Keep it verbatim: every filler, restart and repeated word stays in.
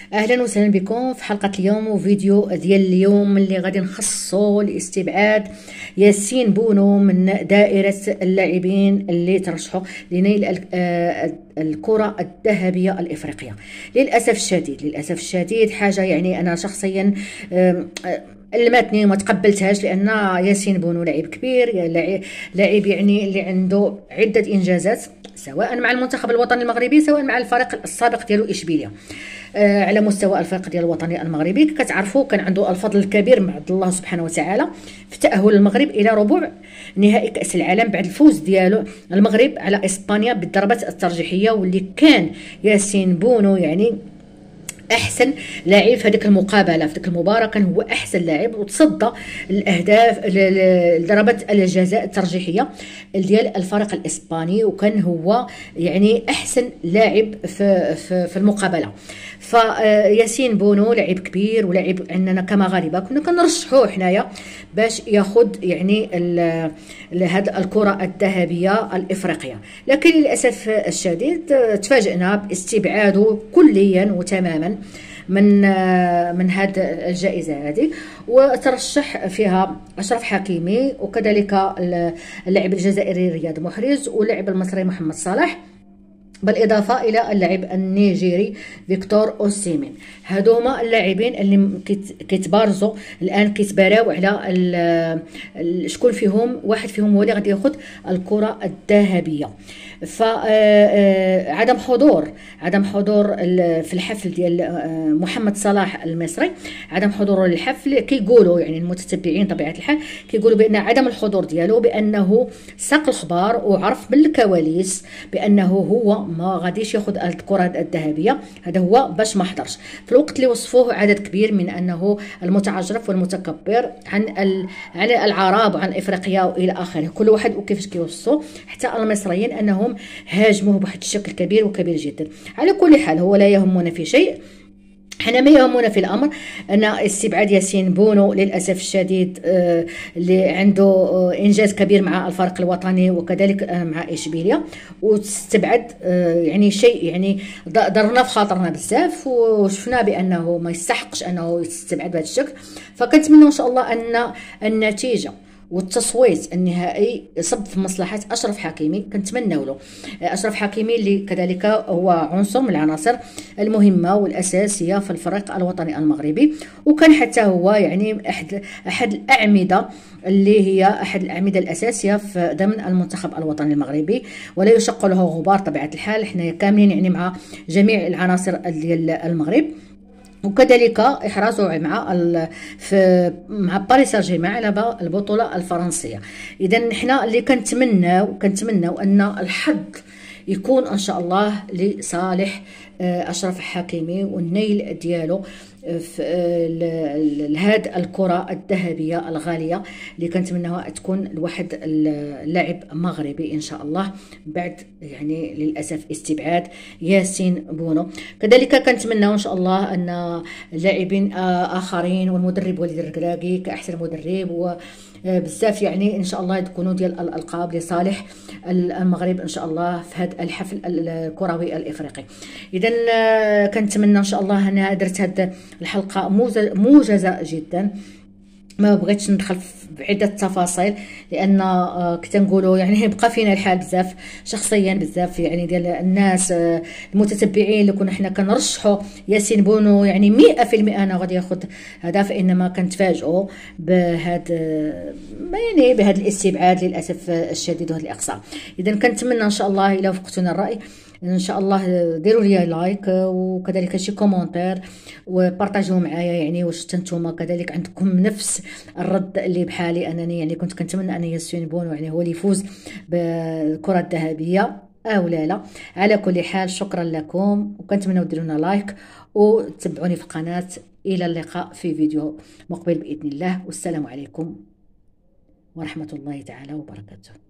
اهلا وسهلا بكم في حلقه اليوم وفيديو ديال اليوم اللي غادي نخصصو لاستبعاد ياسين بونو من دائره اللاعبين اللي ترشحوا لنيل الكره الذهبيه الافريقيه. للاسف الشديد للاسف الشديد حاجه يعني انا شخصيا لمتني وما تقبلتهاش، لان ياسين بونو لاعب كبير، لاعب يعني اللي عنده عده انجازات سواء مع المنتخب الوطني المغربي سواء مع الفريق السابق ديالو اشبيليه. آه على مستوى الفريق ديال الوطني المغربي كتعرفوا كان عنده الفضل الكبير مع الله سبحانه وتعالى في تاهل المغرب الى ربع نهائي كاس العالم بعد الفوز ديالو المغرب على اسبانيا بالضربات الترجيحيه، واللي كان ياسين بونو يعني احسن لاعب في هذيك المقابله، في ديك المباراه كان هو احسن لاعب وتصدى الاهداف ضربات الجزاء الترجيحيه ديال الفريق الاسباني، وكان هو يعني احسن لاعب في في, في المقابله. فياسين بونو لاعب كبير ولاعب عندنا كمغاربه كنا كنرشحوه حنايا باش ياخذ يعني هذه الكره الذهبيه الافريقيه، لكن للاسف الشديد تفاجئنا باستبعاده كليا وتماما من من هذه الجائزه هذه، وترشح فيها اشرف حكيمي وكذلك اللاعب الجزائري رياض محرز واللاعب المصري محمد صلاح، بالاضافه الى اللاعب النيجيري فيكتور اوسيمين. هادو هما اللاعبين اللي كيتبارزوا الان كيتباراو على شكون فيهم واحد فيهم هو اللي غادي ياخذ الكره الذهبيه. فعدم حضور عدم حضور في الحفل ديال محمد صلاح المصري، عدم حضوره للحفل كيقولوا يعني المتتبعين طبيعه الحال كيقولوا بان عدم الحضور ديالو بانه ساق الخبار وعرف من الكواليس بانه هو ما غاديش ياخذ الكره الذهبيه، هذا هو باش ما حضرش في الوقت اللي وصفوه عدد كبير من انه المتعجرف والمتكبر عن عن العرب وعن افريقيا والى اخره، كل واحد وكيفاش كيوصفوا، حتى المصريين انهم هاجموه بواحد الشكل كبير وكبير جدا. على كل حال هو لا يهمنا في شيء، حنا ما يهمنا في الامر ان استبعاد ياسين بونو للاسف الشديد آه اللي عنده آه انجاز كبير مع الفريق الوطني وكذلك آه مع اشبيليه، وتستبعد آه يعني شيء يعني ضرنا في خاطرنا بزاف وشفنا بانه ما يستحقش انه يستبعد بهذا الشكل. فكنتمنى ان شاء الله ان النتيجه والتصويت النهائي يصب في مصلحه اشرف حكيمي، كنتمناو له. اشرف حكيمي اللي كذلك هو عنصر من العناصر المهمه والاساسيه في الفريق الوطني المغربي، وكان حتى هو يعني احد احد الاعمده اللي هي احد الاعمده الاساسيه في ضمن المنتخب الوطني المغربي، ولا يشق له غبار طبيعه الحال. حنا كاملين يعني مع جميع العناصر ديال المغرب، وكذلك احرازه مع في مع باريس سان جيرمان على البطوله الفرنسيه. اذا حنا اللي كنتمناو كنتمناو ان الحظ يكون ان شاء الله لصالح اشرف حكيمي والنيل ديالو في هذه الكره الذهبيه الغاليه اللي كنتمناها تكون لواحد اللاعب مغربي ان شاء الله بعد يعني للاسف استبعاد ياسين بونو. كذلك كنتمناو ان شاء الله ان لاعبين اخرين والمدرب وليد الركراكي كاحسن مدرب و بزاف يعني ان شاء الله تكونوا ديال الالقاب لصالح المغرب ان شاء الله في هذا الحفل الكروي الافريقي. اذا كنتمنى ان شاء الله انا درت هذه الحلقه موجزه جدا، ما بغيتش ندخل في عده تفاصيل لان كنت نقولوا يعني بقى فينا الحال بزاف شخصيا بزاف يعني ديال الناس المتتبعين اللي كنا حنا كنرشحوا ياسين بونو يعني مئة في المئة انا غادي ياخذ هذا، فانما كنتفاجئوا بهذا يعني بهذا الاستبعاد للاسف الشديد وهذا الاقصاء. اذا كنتمنى ان شاء الله الى وفقتونا الراي ان شاء الله ديروا لي لايك وكذلك شي كومونتير وبارطاجيو معايا يعني واش نتوما كذلك عندكم نفس الرد اللي بحالي انني يعني كنت كنتمنى ان ياسين بونو يعني هو اللي يفوز بالكره الذهبيه او لا لا. على كل حال شكرا لكم وكنتمنى ديروا لنا لايك وتتبعوني في القناه. الى اللقاء في فيديو مقبل باذن الله، والسلام عليكم ورحمه الله تعالى وبركاته.